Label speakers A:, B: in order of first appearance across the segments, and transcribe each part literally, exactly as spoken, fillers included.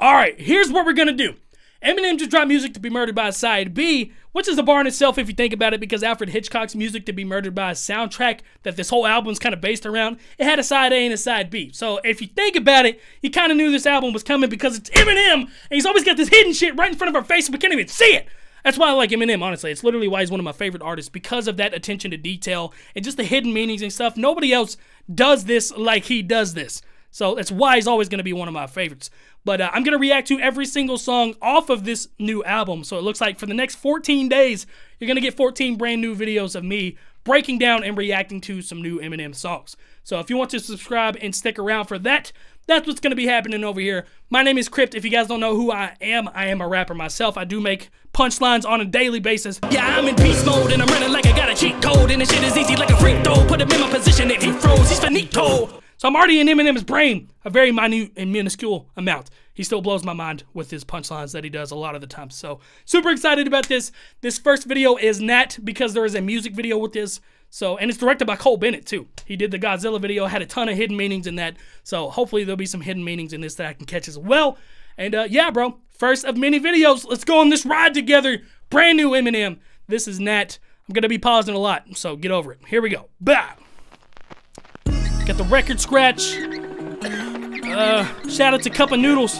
A: All right, here's what we're gonna do. Eminem just dropped Music to Be Murdered by a Side B, which is a bar in itself if you think about it, because Alfred Hitchcock's Music to Be Murdered by a soundtrack that this whole album's kind of based around, it had a side A and a side B. So if you think about it, you kind of knew this album was coming because it's Eminem, and he's always got this hidden shit right in front of our face and we can't even see it. That's why I like Eminem, honestly. It's literally why he's one of my favorite artists, because of that attention to detail and just the hidden meanings and stuff. Nobody else does this like he does this. So that's why he's always going to be one of my favorites. But uh, I'm going to react to every single song off of this new album. So it looks like for the next fourteen days, you're going to get fourteen brand new videos of me breaking down and reacting to some new Eminem songs. So if you want to subscribe and stick around for that, that's what's going to be happening over here. My name is Crypt. If you guys don't know who I am, I am a rapper myself. I do make punchlines on a daily basis. Yeah, I'm in beast mode and I'm running like I got a cheat code. And this shit is easy like a free throw. Put him in my position and he froze. He's finito. So I'm already in Eminem's brain, a very minute and minuscule amount. He still blows my mind with his punchlines that he does a lot of the time. So super excited about this. This first video is Nat because there is a music video with this. So, and it's directed by Cole Bennett too. He did the Godzilla video, had a ton of hidden meanings in that. So hopefully there'll be some hidden meanings in this that I can catch as well. And uh, yeah, bro, first of many videos. Let's go on this ride together. Brand new Eminem. This is Nat. I'm going to be pausing a lot, so get over it. Here we go. Bah! Got the record scratch. Uh, shout out to Cup of Noodles.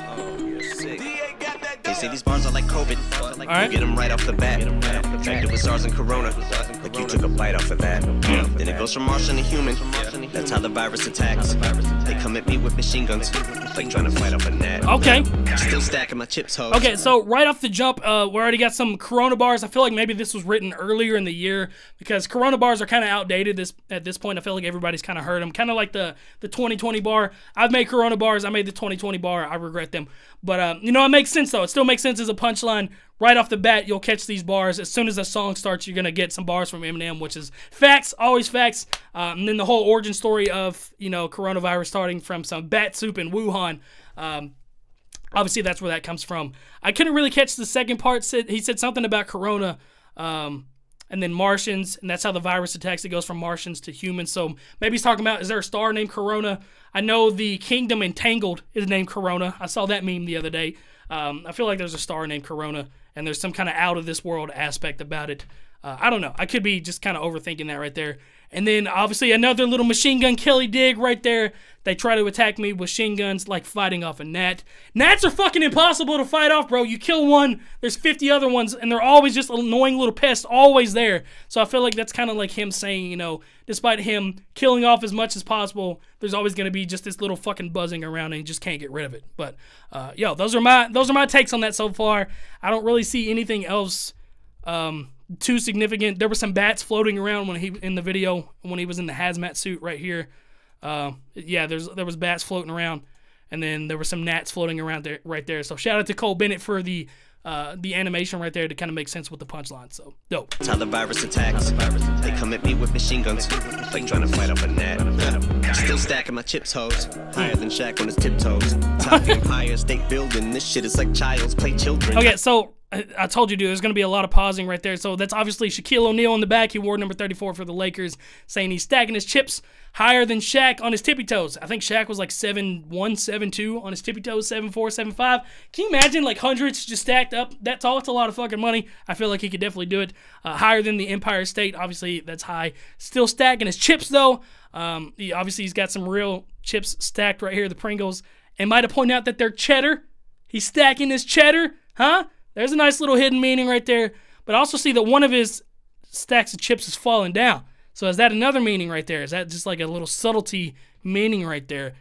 B: They say these bars are like COVID. All right. You get them right off the bat. Infected with SARS and Corona. Like you took a bite off of that. Then it goes from Martian to human. That's how the virus attacks. They come at me with machine guns, like trying to fight off a gnat.
A: Okay.
B: Still stacking my chips, hoes.
A: Okay, so right off the jump, uh, we already got some Corona bars. I feel like maybe this was written earlier in the year because Corona bars are kind of outdated this at this point. I feel like everybody's kind of heard them. Kind of like the, the twenty twenty bar. I've made Corona bars. I made the twenty twenty bar. I regret them. But, uh, you know, it makes sense, though. It still makes sense as a punchline. Right off the bat, you'll catch these bars. As soon as the song starts, you're going to get some bars from Eminem, which is facts, always facts. Um, and then the whole origin story of, you know, coronavirus starting from some bat soup in Wuhan. Um, obviously, that's where that comes from. I couldn't really catch the second part. He said something about Corona um, and then Martians, and that's how the virus attacks. It goes from Martians to humans. So maybe he's talking about, is there a star named Corona? I know the kingdom Entangled is named Corona. I saw that meme the other day. Um, I feel like there's a star named Corona, and there's some kind of out-of-this-world aspect about it. Uh, I don't know. I could be just kind of overthinking that right there. And then, obviously, another little Machine Gun Kelly dig right there. They try to attack me with machine guns like fighting off a gnat. Gnats are fucking impossible to fight off, bro. You kill one, there's fifty other ones, and they're always just annoying little pests, always there. So I feel like that's kind of like him saying, you know, despite him killing off as much as possible, there's always going to be just this little fucking buzzing around, and you just can't get rid of it. But, uh, yo, those are my those are my takes on that so far. I don't really see anything else um, too significant. There were some bats floating around when he in the video when he was in the hazmat suit right here. Uh, yeah, there's there was bats floating around, and then there were some gnats floating around there right there. So shout out to Cole Bennett for the uh, the animation right there to kind of make sense with the punchline. So dope.
B: That's how the virus attacks. They come at me with machine guns, like trying to fight off a gnat. Still stacking my chips, hoes. Higher than Shaq on his tiptoes. Top Empire State Building. This shit is like child's play children.
A: Okay, so I told you, dude, there's going to be a lot of pausing right there. So that's obviously Shaquille O'Neal in the back. He wore number thirty-four for the Lakers, saying he's stacking his chips higher than Shaq on his tippy toes. I think Shaq was like seven one, seven two on his tippy toes, seven four, seven five. Can you imagine like hundreds just stacked up that tall? It's a lot of fucking money. I feel like he could definitely do it. Uh, higher than the Empire State. Obviously, that's high. Still stacking his chips, though. Um, he, obviously, he's got some real chips stacked right here, the Pringles. And might have pointed out that they're cheddar. He's stacking his cheddar, huh? There's a nice little hidden meaning right there. But I also see that one of his stacks of chips is falling down. So is that another meaning right there? Is that just like a little subtlety meaning right there?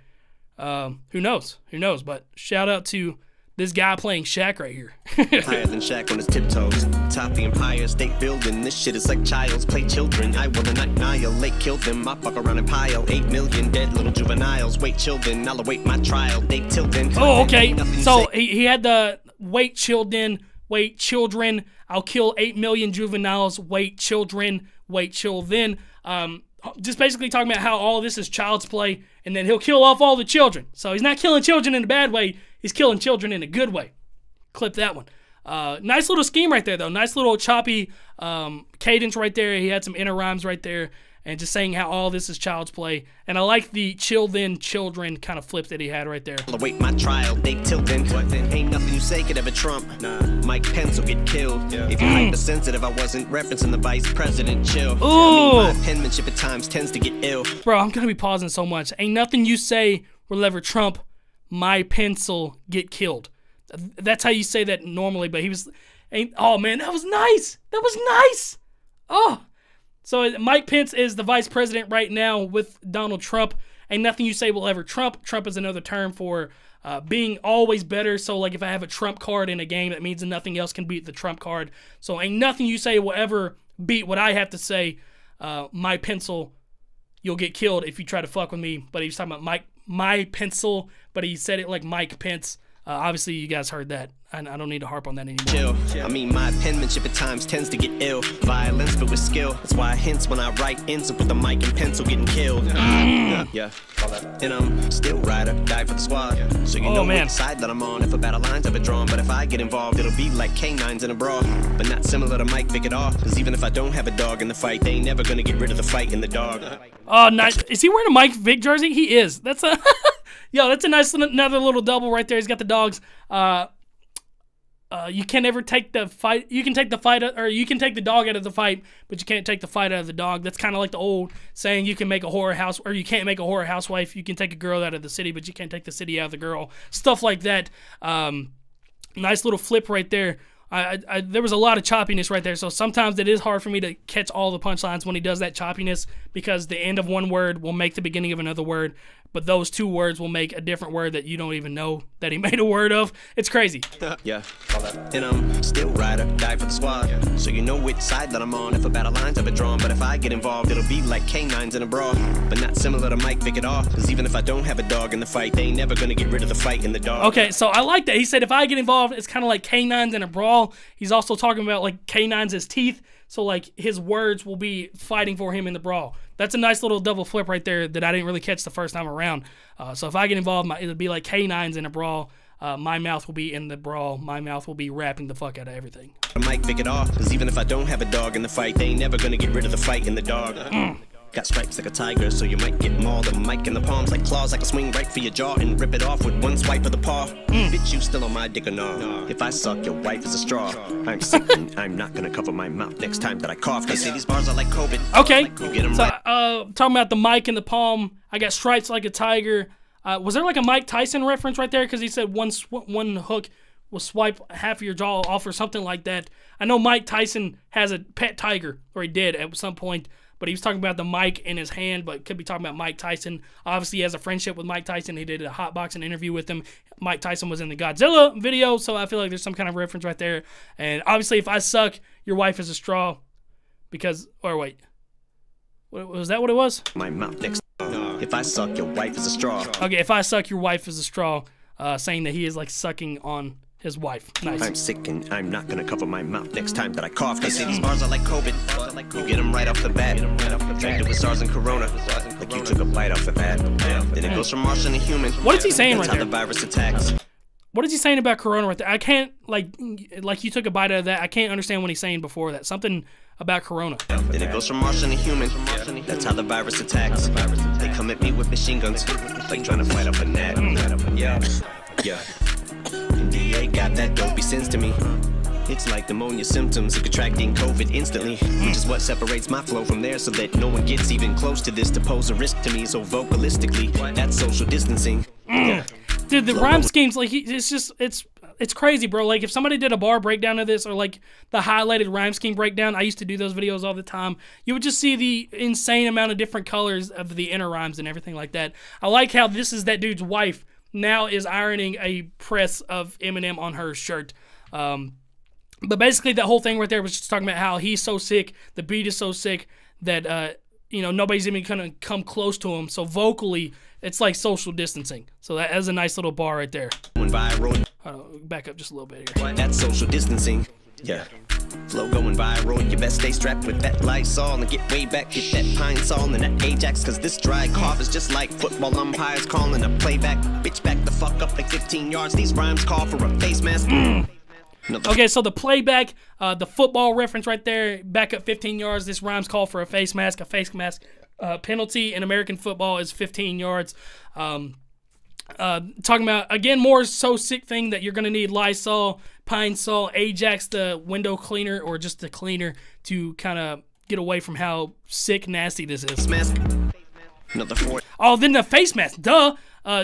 A: Um, who knows? Who knows? But shout out to this guy playing Shaq right here.
B: Higher than Shaq on his tiptoes. Top the Empire State Building. This shit is like child's play children. I will annihilate, kill them. I fuck around and pile. Eight million dead little juveniles. Wait, children. I'll await my trial. They tilting.
A: Oh, okay. So he, he had the wait, children. Wait, children. I'll kill eight million juveniles. Wait, children. Wait, children. Um, just basically talking about how all of this is child's play, and then he'll kill off all the children. So he's not killing children in a bad way. He's killing children in a good way. Clip that one. Uh, nice little scheme right there, though. Nice little choppy um, cadence right there. He had some inner rhymes right there, and just saying how all this is child's play. And I like the chill then children kind of flip that he had right there.
B: I'll await my trial. They tilting. say could ever trump. Nah, Mike Pence will get killed. Yeah. If you're mm. hypersensitive, I wasn't referencing the vice president. Chill.
A: Ooh.
B: I mean, my penmanship at times tends to get ill.
A: Bro, I'm gonna be pausing so much. Ain't nothing you say will ever trump my pencil get killed. That's how you say that normally, but he was, ain't, oh man, that was nice. That was nice. Oh. So Mike Pence is the vice president right now with Donald Trump. Ain't nothing you say will ever trump. Trump is another term for uh, being always better. So like if I have a trump card in a game, that means nothing else can beat the trump card. So ain't nothing you say will ever beat what I have to say. Uh, my pencil, you'll get killed if you try to fuck with me. But he was talking about Mike, my pencil, but he said it like Mike Pence. Uh, obviously, you guys heard that. I, I don't need to harp on that anymore.
B: Chill. I mean, my penmanship at times tends to get ill. Violence, but with skill. That's why I hints when I write ends up with the mic and pencil getting killed. Mm. Yeah. And I'm still rider, die for the squad. So you oh, know man. Which side that I'm on if a battle line's ever drawn. But if I get involved, it'll be like canines in a brawl. But not similar to Mike Vick at all. Because even if I don't have a dog in the fight, they ain't never gonna get rid of the fight in the dog.
A: Oh, nice. Is he wearing a Mike Vick jersey? He is. That's a... Yo, that's a nice another little double right there. He's got the dogs. Uh, uh, you can never take the fight. You can take the fight, or you can take the dog out of the fight, but you can't take the fight out of the dog. That's kind of like the old saying: you can make a whore house, or you can't make a whore housewife. You can take a girl out of the city, but you can't take the city out of the girl. Stuff like that. Um, nice little flip right there. I, I, I, there was a lot of choppiness right there, so sometimes it is hard for me to catch all the punchlines when he does that choppiness because the end of one word will make the beginning of another word, but those two words will make a different word that you don't even know that he made a word of. It's crazy.
B: Yeah. And I'm still rider, die for the squad. Yeah. So you know which side that I'm on if a battle line's ever drawn. But if I get involved, it'll be like canines in a brawl. But not similar to Mike Vick at all. Because even if I don't have a dog in the fight, they ain't never gonna get rid of the fight in the dog.
A: Okay, so I like that. He said if I get involved, it's kind of like canines in a brawl. He's also talking about like canines as teeth. So, like, his words will be fighting for him in the brawl. That's a nice little double flip right there that I didn't really catch the first time around. Uh, so, if I get involved, my, it'll be like canines in a brawl. Uh, my mouth will be in the brawl. My mouth will be rapping the fuck out of everything.
B: Mike Vick it off, because even if I don't have a dog in the fight, they ain't never going to get rid of the fight in the dog. Mm. Got stripes like a tiger, so you might get mauled. A mic in the palms like claws, I can swing right for your jaw and rip it off with one swipe of the paw. Mm. Bitch, you still on my dick or no? If I suck, your wife is a straw. I'm sick and I'm not gonna cover my mouth next time that I cough. They say these bars are like COVID.
A: Okay,
B: you get them
A: so
B: right.
A: uh, talking about the mic in the palm, I got stripes like a tiger. Uh, was there like a Mike Tyson reference right there? Because he said one sw one hook will swipe half of your jaw off or something like that. I know Mike Tyson has a pet tiger, or he did at some point. But he was talking about the mic in his hand, but could be talking about Mike Tyson. Obviously, he has a friendship with Mike Tyson. He did a hot boxing interview with him. Mike Tyson was in the Godzilla video, so I feel like there's some kind of reference right there. And obviously, if I suck, your wife is a straw. Because, or wait, what, was that what it was?
B: My mouth next. If I suck, your wife is a straw.
A: Okay, if I suck, your wife is a straw. Uh, saying that he is like sucking on his wife. Nice.
B: I'm sick and I'm not gonna cover my mouth next time that I cough. They say these bars are like COVID. You get them right off the bat. Infected with SARS and Corona. Like you took a bite off of that. Then it goes from Martian to human.
A: What is he saying right there?
B: That's how the virus attacks.
A: What is he saying about Corona right there? I can't, like, like you took a bite out of that. I can't understand what he's saying before that. Something about Corona.
B: Then it goes from Martian to human. That's how the virus attacks. They come at me with machine guns, like trying to fight up a gnat. Yeah, yeah. D A got that dopey sense to me. It's like pneumonia symptoms of contracting COVID instantly, which is what separates my flow from theirs, so that no one gets even close to this to pose a risk to me. So vocalistically, that's social distancing.
A: Yeah. Dude, the rhyme schemes, like, it's just, it's it's crazy, bro. Like, if somebody did a bar breakdown of this, or like the highlighted rhyme scheme breakdown, I used to do those videos all the time, you would just see the insane amount of different colors of the inner rhymes and everything like that. I like how this is that dude's wife now is ironing a press of Eminem on her shirt. Um, but basically, that whole thing right there was just talking about how he's so sick, the beat is so sick that, uh, you know, nobody's even going to come close to him. So vocally, it's like social distancing. So that is a nice little bar right there.
B: Viral.
A: Hold on, back up just a little bit here.
B: That's social distancing. Yeah. Flow going viral, you best stay strapped with that Lysol and get way back, get that Pine Sol and that Ajax, cause this dry cough is just like football umpires calling a playback. Bitch, back the fuck up like fifteen yards, these rhymes call for a face mask. Mm.
A: Okay, so the playback, uh, the football reference right there, back up fifteen yards, this rhymes call for a face mask. A face mask uh, penalty in American football is fifteen yards. Um, Uh, talking about, again, more so sick thing that you're going to need Lysol, Pine Sol, Ajax, the window cleaner, or just the cleaner to kind of get away from how sick, nasty this is. Oh, then the face mask. Duh. Uh,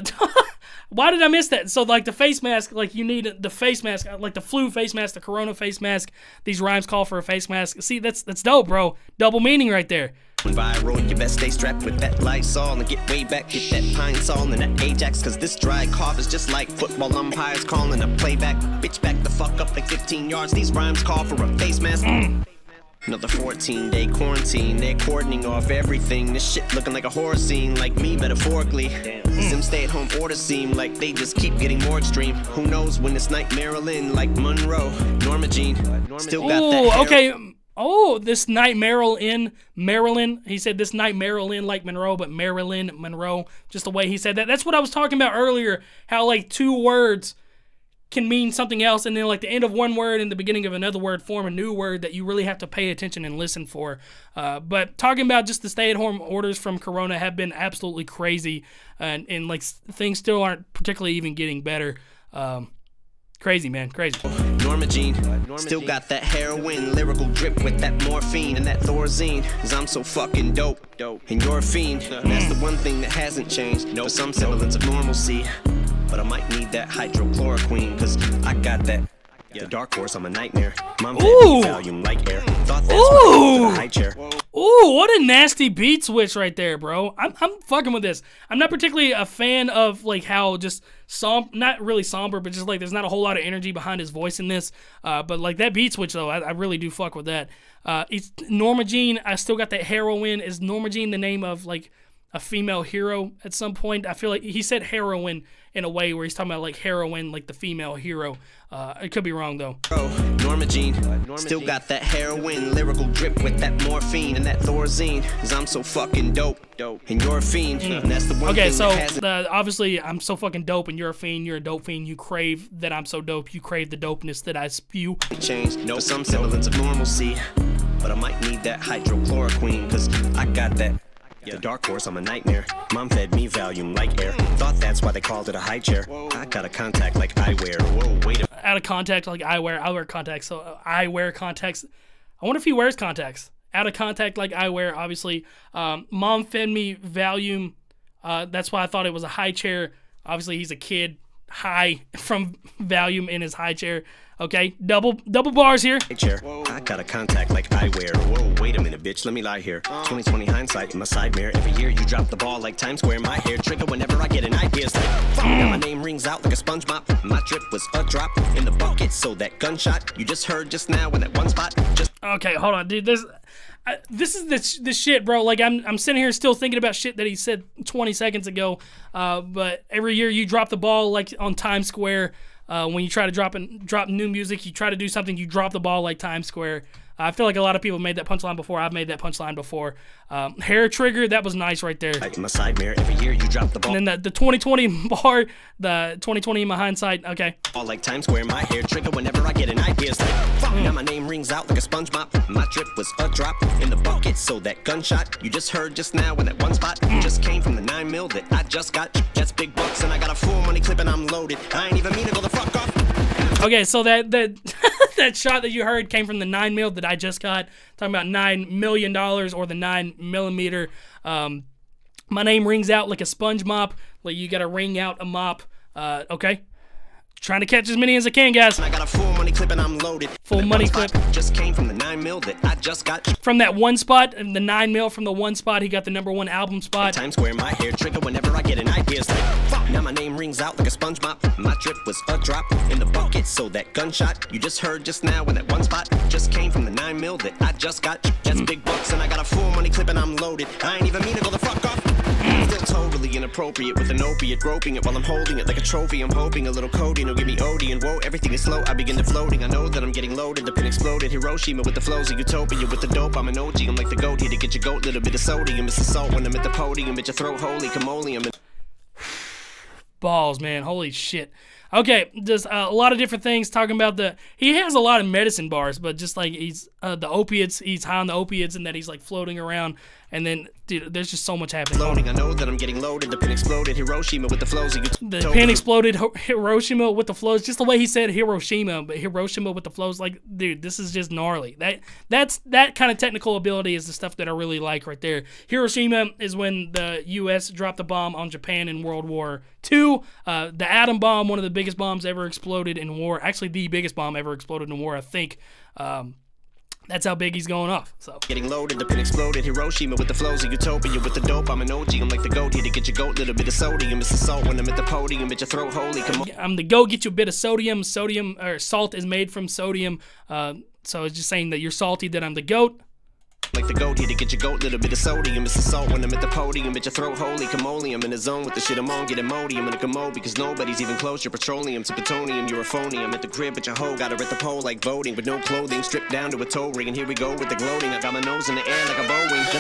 A: why did I miss that? So, like, the face mask, like, you need the face mask, like the flu face mask, the corona face mask. These rhymes call for a face mask. See, that's that's dope, bro. Double meaning right there.
B: Viral, you best stay strapped with that Lysol and get way back, get that Pine Sol and that Ajax, cause this dry cough is just like football umpires calling a playback. Bitch, back the fuck up like fifteen yards. These rhymes call for a face mask. Mm. Another fourteen day quarantine, they're cordoning off everything. This shit looking like a horror scene, like me metaphorically. Mm. Some stay at home orders seem like they just keep getting more extreme. Who knows when it's night Maryland, like Monroe, Norma Jean, still got
A: Ooh,
B: that hair.
A: Okay. Oh, this night Maryland in Maryland. He said this night Maryland like Monroe, but Maryland, Monroe, just the way he said that. That's what I was talking about earlier, how like two words can mean something else, and then like the end of one word and the beginning of another word form a new word that you really have to pay attention and listen for. Uh, but talking about just the stay-at-home orders from Corona have been absolutely crazy, and, and like things still aren't particularly even getting better. Um, Crazy, man. Crazy.
B: Norma Jean, still got that heroin, lyrical drip with that morphine and that Thorazine. Cause I'm so fucking dope, and you're a fiend. And that's the one thing that hasn't changed. For some semblance of normalcy. But I might need that hydrochloroquine, cause I got that. The dark horse, I'm a nightmare. Mom fed me Valium like air. Thought that's why I the high chair.
A: Ooh, what a nasty beat switch right there, bro. I'm, I'm fucking with this. I'm not particularly a fan of like how just som not really somber, but just like there's not a whole lot of energy behind his voice in this. Uh, but like that beat switch though, I, I really do fuck with that. Uh, it's Norma Jean. I still got that heroin. Is Norma Jean the name of like a female hero at some point? I feel like he said heroin in a way where he's talking about like heroin, like the female hero. Uh, I could be wrong though.
B: Oh, Norma Jean, Norma still Jean. Got that heroin, lyrical drip with that morphine and that Thorazine. Cause I'm so fucking dope, dope, and you're a fiend. Mm. And that's the one
A: okay,
B: thing
A: so
B: that
A: the, obviously I'm so fucking dope, and you're a fiend. You're a dope fiend. You crave that I'm so dope. You crave the dopeness that I spew.
B: Changed, no, some semblance of normalcy, but I might need that hydrochloroquine, cause I got that. The dark horse, I'm a nightmare. Mom fed me Valium like air. Thought that's why they called it a high chair. I got a contact like eyewear. Whoa, wait a
A: Out of contact like I wear. I wear contacts, so uh, I wear contacts. I wonder if he wears contacts. Out of contact like I wear, obviously. Um, Mom fed me Valium. Uh, that's why I thought it was a high chair. Obviously, he's a kid. High from Valium in his high chair. Okay, double double bars here.
B: Chair. I got a contact like eyewear. Whoa, wait a minute, bitch. Let me lie here. twenty twenty hindsight in my side mirror. Every year you drop the ball like Times Square. My hair trigger whenever I get an idea. It's like, fuck, now my name rings out like a sponge mop. My drip was a drop in the bucket. So that gunshot you just heard just now in that one spot. Just
A: okay, hold on, dude. This, I, this is this this shit, bro. Like I'm I'm sitting here still thinking about shit that he said twenty seconds ago. Uh, but every year you drop the ball like on Times Square. Uh, when you try to drop in, drop new music, you try to do something, you drop the ball like Times Square. Uh, I feel like a lot of people made that punchline before. I've made that punchline before. Um, hair trigger, that was nice right there.
B: In my side mirror, every year you drop the ball.
A: And then the, the twenty twenty bar, the twenty twenty in my hindsight, okay.
B: All like Times Square, my hair trigger whenever I get an idea. It's like, fuck, mm. Now my name rings out like a sponge mop. My drip was a drop in the bucket. So that gunshot you just heard just now in that one spot mm. just came from the nine mil that I just got. That's big bucks and I got a full money clip and I'm loaded. I ain't even mean to go the fuck off.
A: Okay, so that that that shot that you heard came from the nine mil that I just got. Talking about nine million dollars or the nine millimeter. Um, my name rings out like a sponge mop. Like you got to ring out a mop. Uh, okay. Trying to catch as many as I can, guys.
B: I got a full money clip and I'm loaded.
A: Full money clip.
B: Just came from the nine mil that I just got.
A: From that one spot, and the nine mil from the one spot, he got the number one album spot.
B: Times Square, my hair trigger whenever I get an idea. It's like, fuck, now my name rings out like a sponge mop. My drip was a drop in the bucket. So that gunshot you just heard just now in that one spot just came from the nine mil that I just got. That's mm. big bucks and I got a full money clip and I'm loaded. I ain't even mean to go the fuck off. Still totally inappropriate with an opiate, groping it while I'm holding it like a trophy. I'm hoping a little codeine will give me O D, and whoa, everything is slow. I begin to floating. I know that I'm getting loaded. The pin exploded. Hiroshima with the flows of utopia. With the dope, I'm an O G. I'm like the goat here to get your goat. Little bit of sodium. It's the salt when I'm at the podium. At your throat, holy camoleum.
A: Balls, man. Holy shit. Okay, just uh, a lot of different things talking about the. He has a lot of medicine bars, but just like he's uh, the opiates, he's high on the opiates, and that he's like floating around And then, dude, there's just so much happening.
B: Loading, I know that I'm getting loaded. The pin exploded. Hiroshima with the flows.
A: The pin exploded. Hiroshima with the flows. Just the way he said Hiroshima, but Hiroshima with the flows. Like, dude, this is just gnarly. That that's that kind of technical ability is the stuff that I really like right there. Hiroshima is when the U S dropped the bomb on Japan in World War Two. Uh, the atom bomb, one of the biggest bombs ever exploded in war. Actually, the biggest bomb ever exploded in war, I think. Um, That's how big he's going off. So
B: getting loaded, the pin exploded. Hiroshima with the flows of utopia with the dope. I'm an O G. I'm like the goat here to get your goat. Little bit of sodium. It's the salt when I'm at the podium. Bitch, your throat holy. Come on.
A: I'm the go. Get you a bit of sodium. Sodium or salt is made from sodium. Uh, so it's just saying that you're salty. That I'm the goat.
B: Like the goat here to get your goat, little bit of sodium. It's the salt when I'm at the podium. Bitch, your throat holy. Camoli, I'm in the zone with the shit I'm on. Get Imodium in a commode because nobody's even close. You're petroleum to plutonium. You're a phony. I'm at the crib, but your hoe got her at the pole like voting. With no clothing, stripped down to a toe ring. And here we go with the gloating. I got my nose in the air like a Boeing.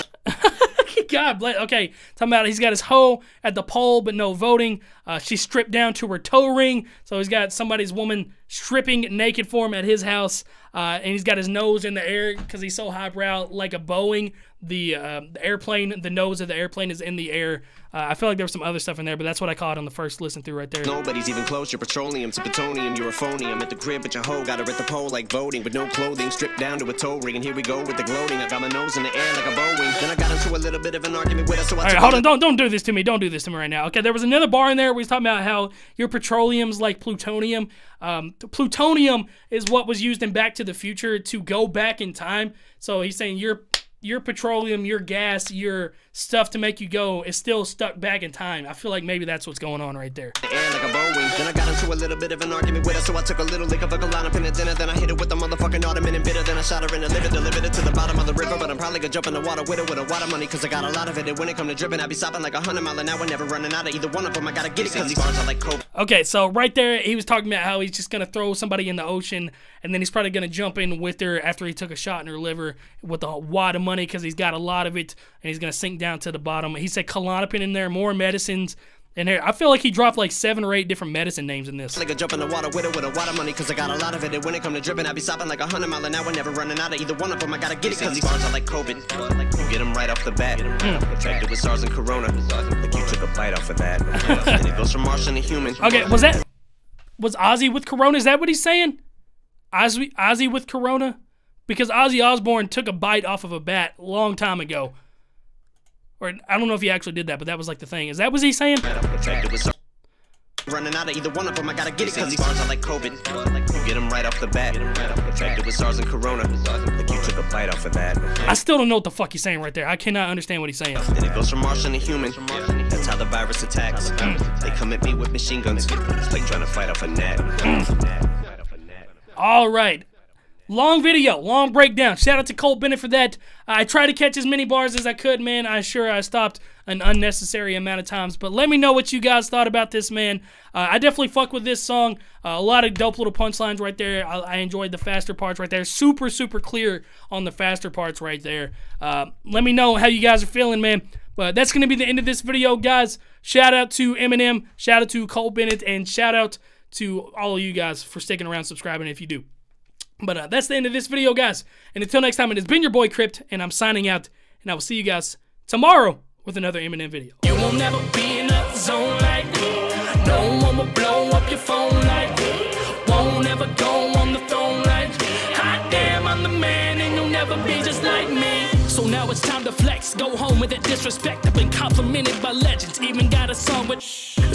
A: God bless. Okay, talking about he's got his hoe at the pole, but no voting. Uh, she's stripped down to her toe ring, so he's got somebody's woman stripping naked for him at his house, uh, and he's got his nose in the air because he's so highbrow, like a Boeing. The, uh, the airplane, the nose of the airplane is in the air. Uh, I feel like there was some other stuff in there, but that's what I caught on the first listen through right there.
B: Nobody's even close. You're petroleum to plutonium. You're a phony. I'm at the crib, but your hoe got her at the pole like voting. With no clothing, stripped down to a toe ring. And here we go with the gloating. I got my nose in the air like a Boeing. Then I got into a little bit of an argument with her, so I
A: All right, hold on. Don't, don't do this to me. Don't do this to me right now. Okay, there was another bar in there where he's talking about how your petroleum's like plutonium. Um, plutonium is what was used in Back to the Future to go back in time. So he's saying your your petroleum, your gas, your stuff to make you go is still stuck back in time. I feel like maybe that's what's going on right there.
B: Air like a Boeing. Then I got into a little bit of an argument with her, so I took a little lick of a line up in a dinner. Then I hit it with the motherfucking ottoman and bitter. Then I shot her in the liver, delivered it to the bottom of the river. But I'm probably gonna jump in the water with her with a water money, cause I got a lot of it. And when it come to dripping, I be stopping like a hundred mile an hour, never running out of either one of them. I gotta get it, cause these bars are like coke.
A: Okay, so right there, he was talking about how he's just gonna throw somebody in the ocean, and then he's probably gonna jump in with her after he took a shot in her liver with a wad of money, cause he's got a lot of it, and he's gonna sink down to the bottom. He said Klonopin in there, more medicines in there. I feel like he dropped like seven or eight different medicine names in this.
B: Like a jump in the water with her with a water money, cause I got a lot of it. And when it come to dripping, I be stopping like a hundred mile an hour, never running out of either one of them. I gotta get it, cause these bars are like COVID. You get them right off the bat. Mm. Infected with SARS and Corona. Like you took a bite off of that. And it goes from Martian to human.
A: Okay, was that was Ozzy with Corona? Is that what he's saying? Ozzy, Ozzy with Corona? Because Ozzy Osbourne took a bite off of a bat a long time ago. Or I don't know if he actually did that, but that was like the thing. Is that what he's saying?
B: Running out of either one of them, I gotta get it, cause these bars are like COVID. You get them right off the bat. Infected with SARS and Corona. Like you took a bite off of that.
A: I still don't know what the fuck he's saying right there. I cannot understand what he's saying.
B: Then it goes from Martian to human. That's how the virus attacks. They come at me with machine guns. It's like trying to fight off a net.
A: All right. Long video, long breakdown. Shout out to Cole Bennett for that. I tried to catch as many bars as I could, man. I'm sure I stopped an unnecessary amount of times. But let me know what you guys thought about this, man. Uh, I definitely fuck with this song. Uh, a lot of dope little punchlines right there. I, I enjoyed the faster parts right there. Super, super clear on the faster parts right there. Uh, let me know how you guys are feeling, man. But that's going to be the end of this video, guys. Shout out to Eminem. Shout out to Cole Bennett. And shout out to all of you guys for sticking around, subscribing if you do. But uh, that's the end of this video, guys. And until next time, it has been your boy Crypt, and I'm signing out. And I will see you guys tomorrow with another Eminem video. You will never be in a zone like this. No one will blow up your phone like this. Won't ever go on the throne like this. Hot damn, I'm the man, and you'll never be just like me. So now it's time to flex. Go home with that disrespect. I've been complimented by legends. Even got a song with